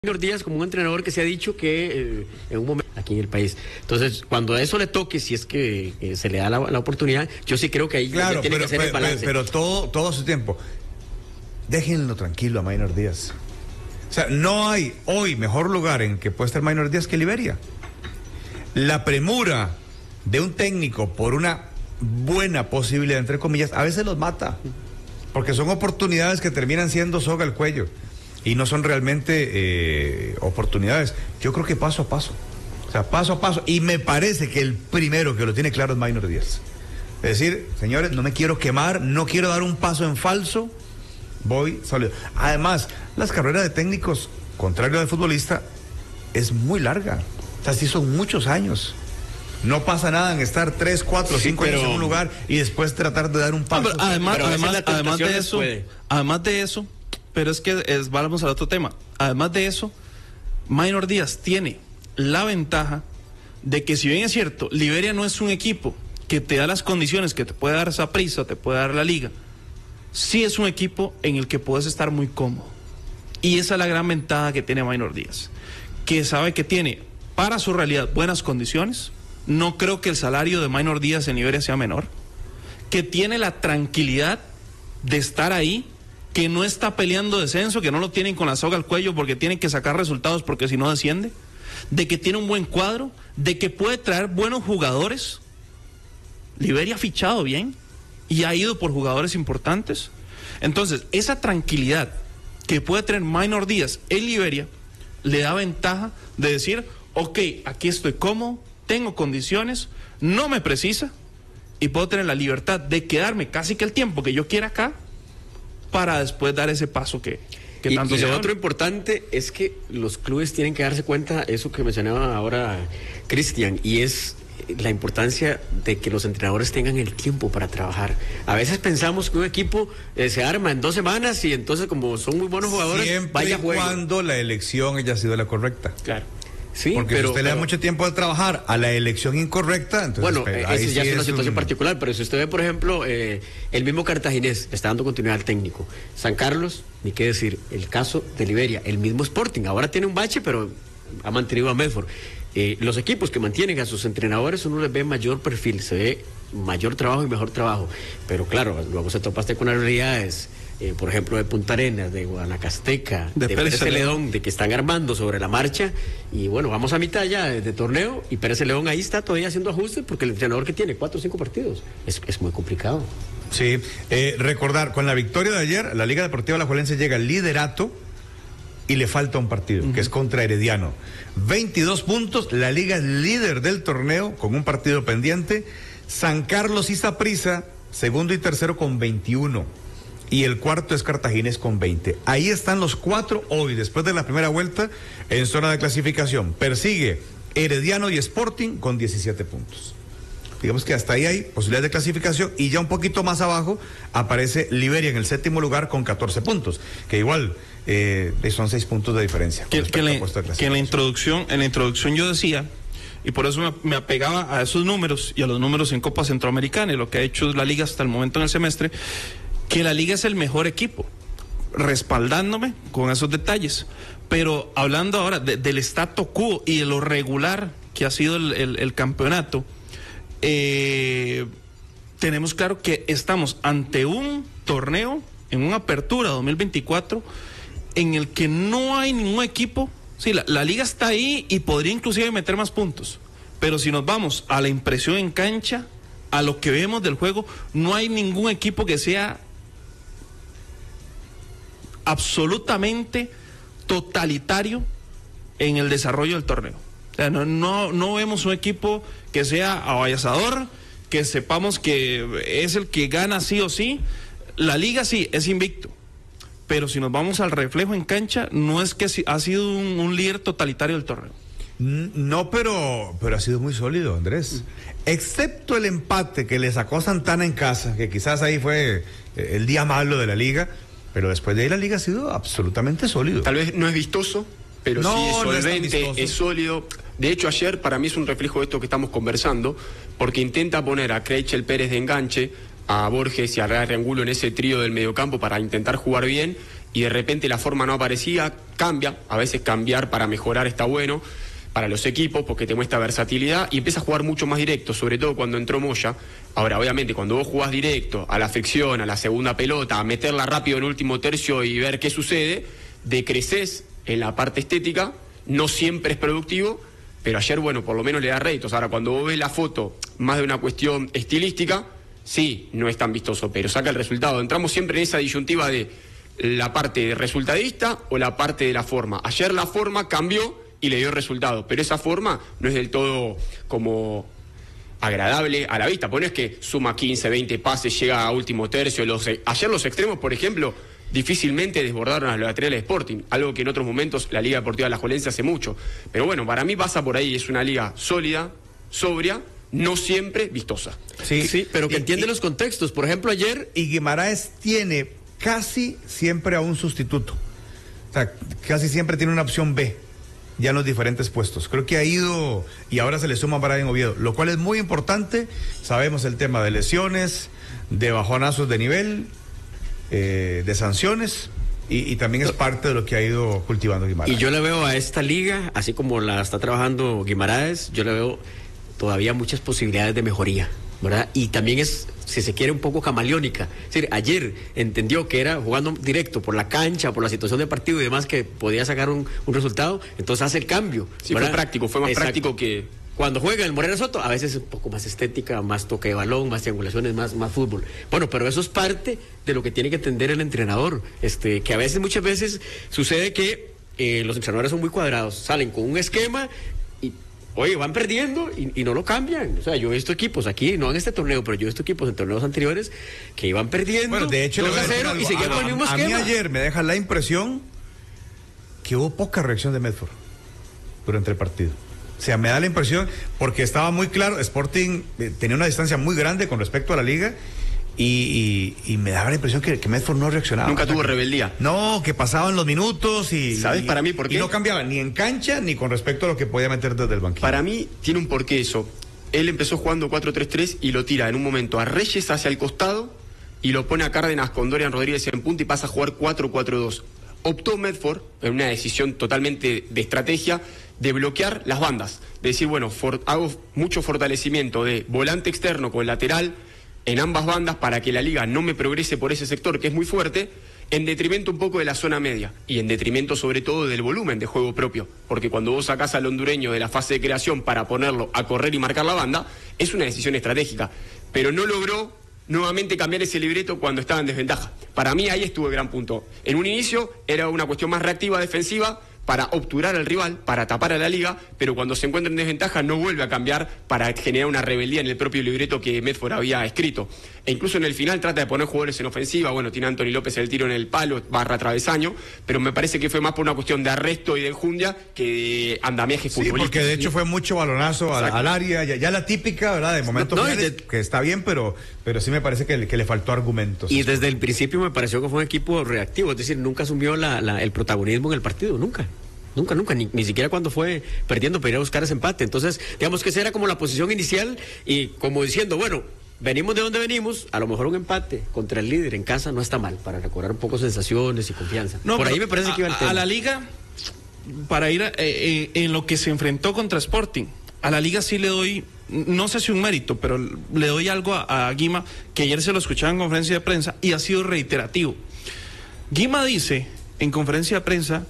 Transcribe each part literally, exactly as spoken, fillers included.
Maynor Díaz como un entrenador que se ha dicho que eh, en un momento aquí en el país. Entonces, cuando a eso le toque, si es que eh, se le da la, la oportunidad, yo sí creo que ahí claro, tiene pero, que ser pero, el balance. Pero, pero todo, todo a su tiempo. Déjenlo tranquilo a Maynor Díaz. O sea, no hay hoy mejor lugar en que puede estar Maynor Díaz que Liberia. La premura de un técnico por una buena posibilidad, entre comillas, a veces los mata. Porque son oportunidades que terminan siendo soga al cuello. Y no son realmente eh, oportunidades. Yo creo que paso a paso. O sea, paso a paso. Y me parece que el primero que lo tiene claro es Maynor Díaz. Es decir, señores, no me quiero quemar, no quiero dar un paso en falso. Voy sólido. Además, las carreras de técnicos, contrario al futbolista, es muy larga. O sea, sí son muchos años. No pasa nada en estar tres, cuatro, sí, cinco pero... años en un lugar y después tratar de dar un paso. No, pero además, pero además, además de eso, puede. además de eso, pero es que es, vamos al otro tema. Además de eso, Maynor Díaz tiene la ventaja de que, si bien es cierto, Liberia no es un equipo que te da las condiciones que te puede dar Saprissa, te puede dar la liga, sí es un equipo en el que puedes estar muy cómodo. Y esa es la gran ventaja que tiene Maynor Díaz, que sabe que tiene para su realidad buenas condiciones. No creo que el salario de Maynor Díaz en Liberia sea menor, que tiene la tranquilidad de estar ahí, que no está peleando descenso, que no lo tienen con la soga al cuello porque tienen que sacar resultados porque si no desciende, de que tiene un buen cuadro, de que puede traer buenos jugadores. Liberia ha fichado bien y ha ido por jugadores importantes. Entonces, esa tranquilidad que puede tener Maynor Díaz en Liberia le da ventaja de decir, ok, aquí estoy cómodo, tengo condiciones, no me precisa y puedo tener la libertad de quedarme casi que el tiempo que yo quiera acá para después dar ese paso que, que y, tanto y se lo habla. otro importante es que los clubes tienen que darse cuenta, eso que mencionaba ahora Cristian, y es la importancia de que los entrenadores tengan el tiempo para trabajar. A veces pensamos que un equipo eh, se arma en dos semanas y entonces, como son muy buenos jugadores, siempre vaya y juego. cuando la elección haya sido la correcta. Claro. Sí, porque pero, si usted pero, le da mucho tiempo de trabajar a la elección incorrecta, entonces... Bueno, pero, eso ya sí es una situación un... particular, pero si usted ve, por ejemplo, eh, el mismo Cartaginés está dando continuidad al técnico. San Carlos, ni qué decir, el caso de Liberia, el mismo Sporting, ahora tiene un bache, pero ha mantenido a Medford. Eh, los equipos que mantienen a sus entrenadores, uno les ve mayor perfil, se ve mayor trabajo y mejor trabajo, pero claro, luego se topaste con las realidades, eh, por ejemplo, de Punta Arenas, de Guanacasteca, de, de Pérez Celedón, de que están armando sobre la marcha, y bueno, vamos a mitad ya de, de torneo, y Pérez Celedón ahí está todavía haciendo ajustes, porque el entrenador que tiene cuatro o cinco partidos, es, es muy complicado. Sí, eh, recordar, con la victoria de ayer, la Liga Deportiva Alajuelense llega al liderato, y le falta un partido, uh-huh. que es contra Herediano. veintidós puntos, la liga es líder del torneo con un partido pendiente. San Carlos y Saprissa, segundo y tercero con veintiuno. Y el cuarto es Cartaginés con veinte. Ahí están los cuatro hoy, después de la primera vuelta, en zona de clasificación. Persigue Herediano y Sporting con diecisiete puntos. Digamos que hasta ahí hay posibilidades de clasificación, y ya un poquito más abajo aparece Liberia en el séptimo lugar con catorce puntos, que igual eh, son seis puntos de diferencia. Que, que, le, que en la introducción, en la introducción yo decía, y por eso me, me apegaba a esos números y a los números en Copa Centroamericana y lo que ha hecho la liga hasta el momento en el semestre, que la liga es el mejor equipo, respaldándome con esos detalles. Pero hablando ahora de, del statu quo y de lo regular que ha sido el, el, el campeonato, Eh, tenemos claro que estamos ante un torneo, en una apertura dos mil veinticuatro, en el que no hay ningún equipo. Sí, la, la liga está ahí y podría inclusive meter más puntos, pero si nos vamos a la impresión en cancha, a lo que vemos del juego, no hay ningún equipo que sea absolutamente totalitario en el desarrollo del torneo. O sea, no, no, no vemos un equipo que sea avasallador, que sepamos que es el que gana sí o sí. La liga sí, es invicto. Pero si nos vamos al reflejo en cancha, no es que ha sido un, un líder totalitario del torneo. No, pero, pero ha sido muy sólido, Andrés. Excepto el empate que le sacó Santana en casa, que quizás ahí fue el día malo de la liga, pero después de ahí la liga ha sido absolutamente sólido. Tal vez no es vistoso, pero no, sí es solvente, no es, es sólido. De hecho, ayer para mí es un reflejo de esto que estamos conversando, porque intenta poner a Creichel Pérez de enganche, a Borges y a Larry Angulo en ese trío del mediocampo para intentar jugar bien, y de repente la forma no aparecía, cambia, a veces cambiar para mejorar está bueno para los equipos porque te muestra versatilidad y empieza a jugar mucho más directo, sobre todo cuando entró Moya. Ahora, obviamente, cuando vos jugás directo, a la fricción, a la segunda pelota, a meterla rápido en el último tercio y ver qué sucede, decreces en la parte estética, no siempre es productivo, pero ayer, bueno, por lo menos le da réditos. Ahora, cuando vos ves la foto, más de una cuestión estilística, sí, no es tan vistoso, pero saca el resultado. Entramos siempre en esa disyuntiva de la parte resultadista o la parte de la forma. Ayer la forma cambió y le dio resultado, pero esa forma no es del todo como agradable a la vista, porque no es que suma quince, veinte pases, llega a último tercio. Los, ayer los extremos, por ejemplo, difícilmente desbordaron a los laterales de Sporting, algo que en otros momentos la Liga Deportiva Alajuelense hace mucho. Pero bueno, para mí pasa por ahí, es una liga sólida, sobria, no siempre vistosa. Sí, sí, pero que y, entiende y, los contextos. Por ejemplo, ayer... Y Guimaraes tiene casi siempre a un sustituto. O sea, casi siempre tiene una opción B ya en los diferentes puestos. Creo que ha ido, y ahora se le suma para Brian Oviedo, lo cual es muy importante. Sabemos el tema de lesiones, de bajonazos de nivel, eh, de sanciones, y, y también es parte de lo que ha ido cultivando Guimaraes. Y yo le veo a esta liga, así como la está trabajando Guimaraes, yo le veo todavía muchas posibilidades de mejoría, ¿verdad? Y también es, si se quiere, un poco camaleónica. Es decir, ayer entendió que era jugando directo por la cancha, por la situación de partido y demás, que podía sacar un, un resultado, entonces hace el cambio. Sí, ¿verdad? Fue práctico, fue más Exacto. práctico que... Cuando juega el Morera Soto, a veces es un poco más estética, más toque de balón, más triangulaciones, más, más fútbol. Bueno, pero eso es parte de lo que tiene que entender el entrenador, este, que a veces, muchas veces, sucede que eh, los entrenadores son muy cuadrados, salen con un esquema y... Oye, van perdiendo y, y no lo cambian. O sea, yo he visto equipos aquí, no en este torneo, pero yo he visto equipos en torneos anteriores que iban perdiendo bueno, de hecho, dos a cero y seguían con el mismo a, esquema. A mí ayer me deja la impresión que hubo poca reacción de Medford durante el partido. O sea, me da la impresión, porque estaba muy claro, Sporting eh, tenía una distancia muy grande con respecto a la liga. Y, y, y me daba la impresión que, que Medford no reaccionaba. Nunca tuvo que, rebeldía. No, que pasaban los minutos y... ¿Sabes y, para mí por qué? Y no cambiaba ni en cancha ni con respecto a lo que podía meter desde el banquillo. Para mí tiene un porqué eso. Él empezó jugando cuatro tres tres y lo tira en un momento a Reyes hacia el costado y lo pone a Cárdenas con Dorian Rodríguez en punta y pasa a jugar cuatro cuatro dos. Optó Medford, en una decisión totalmente de estrategia, de bloquear las bandas. De decir, bueno, for, hago mucho fortalecimiento de volante externo con lateral en ambas bandas para que la liga no me progrese por ese sector que es muy fuerte, en detrimento un poco de la zona media y en detrimento sobre todo del volumen de juego propio, porque cuando vos sacás al hondureño de la fase de creación para ponerlo a correr y marcar la banda, es una decisión estratégica, pero no logró nuevamente cambiar ese libreto cuando estaba en desventaja. Para mí ahí estuvo el gran punto. En un inicio era una cuestión más reactiva, defensiva, para obturar al rival, para tapar a la liga, pero cuando se encuentra en desventaja no vuelve a cambiar para generar una rebeldía en el propio libreto que Medford había escrito. E incluso en el final trata de poner jugadores en ofensiva, bueno, tiene a Anthony López el tiro en el palo, barra travesaño, pero me parece que fue más por una cuestión de arresto y de enjundia que de andamiaje futbolístico. Sí, porque de hecho fue mucho balonazo al, al área, ya, ya la típica, ¿verdad? De momentos no, no, finales, de... que está bien, pero, pero sí me parece que le, que le faltó argumentos. Y desde el principio me pareció que fue un equipo reactivo, es decir, nunca asumió la, la, el protagonismo en el partido, nunca. Nunca, nunca, ni, ni siquiera cuando fue perdiendo para ir a buscar ese empate. Entonces, digamos que esa era como la posición inicial y como diciendo, bueno, venimos de donde venimos, a lo mejor un empate contra el líder en casa no está mal para recobrar un poco sensaciones y confianza. No, por ahí me parece que iba el tema. A la liga, para ir a, eh, eh, en lo que se enfrentó contra Sporting, a la liga sí le doy, no sé si un mérito, pero le doy algo a, a Guima, que ayer se lo escuchaba en conferencia de prensa y ha sido reiterativo. Guima dice en conferencia de prensa: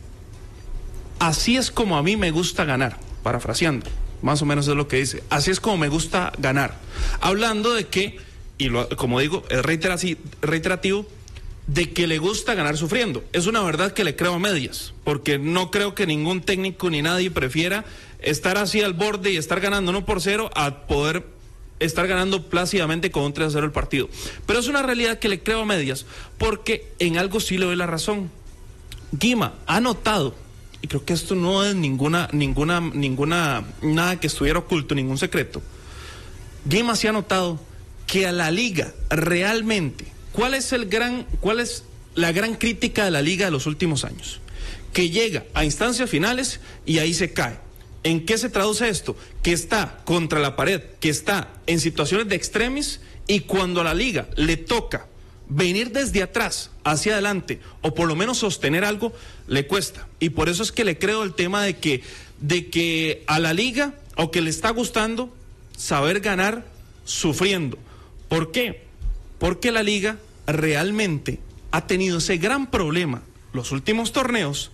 así es como a mí me gusta ganar, parafraseando, más o menos es lo que dice, así es como me gusta ganar, hablando de que, y lo, como digo, es reiterativo, de que le gusta ganar sufriendo. Es una verdad que le creo a medias, porque no creo que ningún técnico ni nadie prefiera estar así al borde y estar ganando uno por cero a poder estar ganando plácidamente con un tres a cero el partido. Pero es una realidad que le creo a medias, porque en algo sí le doy la razón. Guima ha notado, y creo que esto no es ninguna, ninguna, ninguna, nada que estuviera oculto, ningún secreto. Guima se ha notado que a la liga realmente, ¿cuál es el gran, cuál es la gran crítica de la liga de los últimos años? Que llega a instancias finales y ahí se cae. ¿En qué se traduce esto? Que está contra la pared, que está en situaciones de extremis y cuando a la liga le toca venir desde atrás hacia adelante, o por lo menos sostener algo, le cuesta. Y por eso es que le creo el tema de que, de que a la liga, o que le está gustando, saber ganar sufriendo. ¿Por qué? Porque la liga realmente ha tenido ese gran problema los últimos torneos,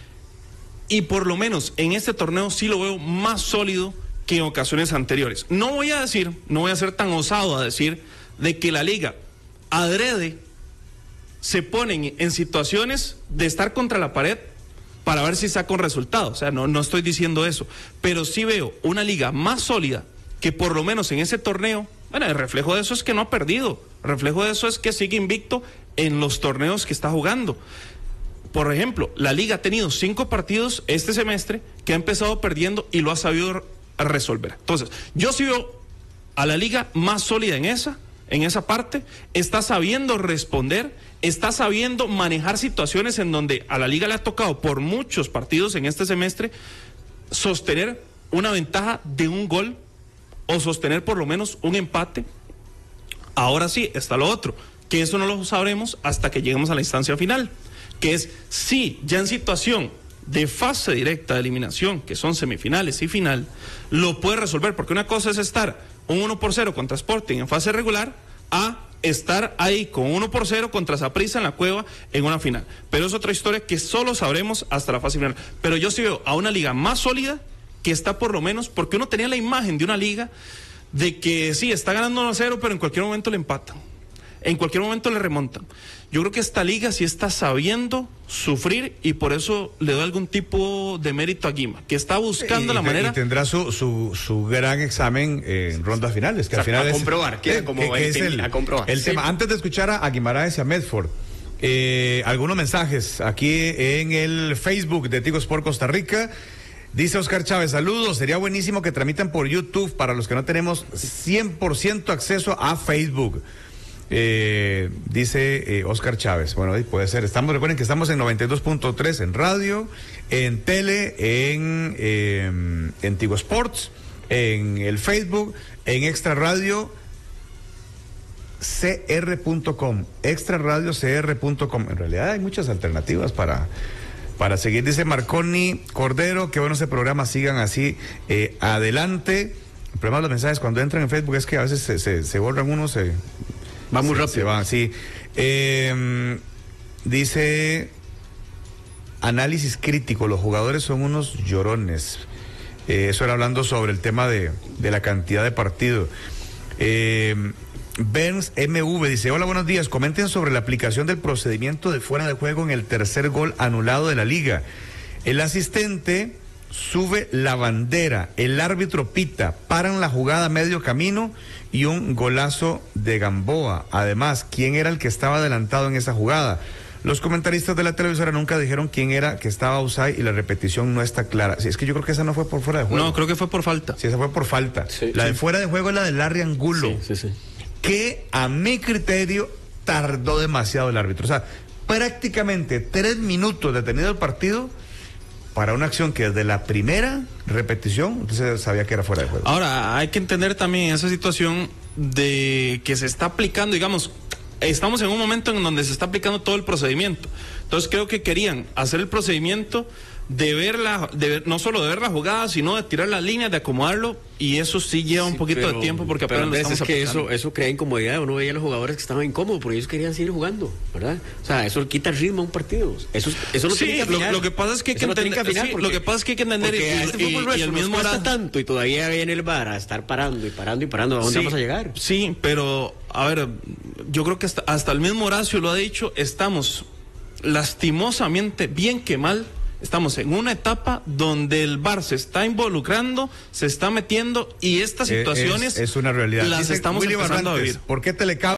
y por lo menos en este torneo sí lo veo más sólido que en ocasiones anteriores. No voy a decir, no voy a ser tan osado a decir de que la liga adrede se ponen en situaciones de estar contra la pared para ver si saca un resultado. O sea, no, no estoy diciendo eso, pero sí veo una liga más sólida que por lo menos en ese torneo. Bueno, el reflejo de eso es que no ha perdido, el reflejo de eso es que sigue invicto en los torneos que está jugando. Por ejemplo, la liga ha tenido cinco partidos este semestre que ha empezado perdiendo y lo ha sabido resolver. Entonces, yo sí veo a la liga más sólida en esa, en esa parte, está sabiendo responder, está sabiendo manejar situaciones en donde a la liga le ha tocado por muchos partidos en este semestre sostener una ventaja de un gol o sostener por lo menos un empate. Ahora sí, está lo otro, que eso no lo sabremos hasta que lleguemos a la instancia final, que es si ya en situación de fase directa de eliminación, que son semifinales y final, lo puede resolver, porque una cosa es estar un uno por cero contra Sporting en fase regular, a estar ahí con uno por cero contra Saprissa en la Cueva en una final. Pero es otra historia que solo sabremos hasta la fase final. Pero yo sí veo a una liga más sólida, que está por lo menos, porque uno tenía la imagen de una liga de que sí, está ganando uno a cero, pero en cualquier momento le empatan, en cualquier momento le remontan. Yo creo que esta liga sí está sabiendo sufrir, y por eso le doy algún tipo de mérito a Guima, que está buscando y, la manera. Y tendrá su, su, su gran examen en rondas finales, que o sea, al final a es, comprobar, queda como que, que es el, a comprobar. el Sí. tema. Antes de escuchar a, a Guimaraes y a Medford, eh, algunos mensajes aquí en el Facebook de Tigo Sport Costa Rica. Dice Oscar Chávez, saludos, sería buenísimo que tramitan por YouTube para los que no tenemos cien por ciento acceso a Facebook. Eh, dice eh, Oscar Chávez, bueno, puede ser, estamos, recuerden que estamos en noventa y dos punto tres en radio, en tele, en, eh, en Tigo Sports, en el Facebook, en Extra Radio C R punto com, Extra Radio C R punto com. En realidad hay muchas alternativas para, para seguir. Dice Marconi Cordero, que bueno ese programa, sigan así eh, adelante. El problema de los mensajes cuando entran en Facebook es que a veces se, se, se borran unos, se Va muy se, rápido. se van, sí. Eh, dice análisis crítico, los jugadores son unos llorones. Eh, eso era hablando sobre el tema de, de la cantidad de partidos. Eh, Benz M V dice, hola, buenos días, comenten sobre la aplicación del procedimiento de fuera de juego en el tercer gol anulado de la liga. El asistente sube la bandera, el árbitro pita, paran la jugada a medio camino y un golazo de Gamboa. Además, ¿quién era el que estaba adelantado en esa jugada? Los comentaristas de la televisora nunca dijeron quién era que estaba offside y la repetición no está clara. Sí, es que yo creo que esa no fue por fuera de juego. No, creo que fue por falta. Sí, esa fue por falta. Sí, la sí. de fuera de juego es la de Larry Angulo, Sí, sí, sí. que a mi criterio tardó demasiado el árbitro. O sea, prácticamente tres minutos detenido el partido para una acción que desde la primera repetición entonces sabía que era fuera de juego. Ahora, hay que entender también esa situación de que se está aplicando, digamos, estamos en un momento en donde se está aplicando todo el procedimiento. Entonces creo que querían hacer el procedimiento de ver la, de ver, no solo de ver la jugada, sino de tirar las líneas, de acomodarlo, y eso sí lleva un Sí, poquito pero- de tiempo porque pero apenas lo ves, estamos es que aplicando. eso, eso crea incomodidad. Uno veía a los jugadores que estaban incómodos porque ellos querían seguir jugando, ¿verdad? O sea, eso quita el ritmo a un partido. Eso, eso no Sí, tiene que lo, afinar. lo que pasa es que hay que Eso no tiene entender, afinar sí, porque- lo que pasa es que hay que entender porque a y, este y- fútbol y nuestro el nos mismo cuesta era- tanto y todavía viene el V A R a estar parando y parando y parando. ¿A dónde Sí, vamos a llegar? Sí, pero a ver, yo creo que hasta, hasta el mismo Horacio lo ha dicho, estamos lastimosamente, bien que mal, estamos en una etapa donde el V A R se está involucrando, se está metiendo, y estas Eh, situaciones es, es una realidad. las Dice estamos Willy empezando Barrantes, a vivir. ¿por qué Telecable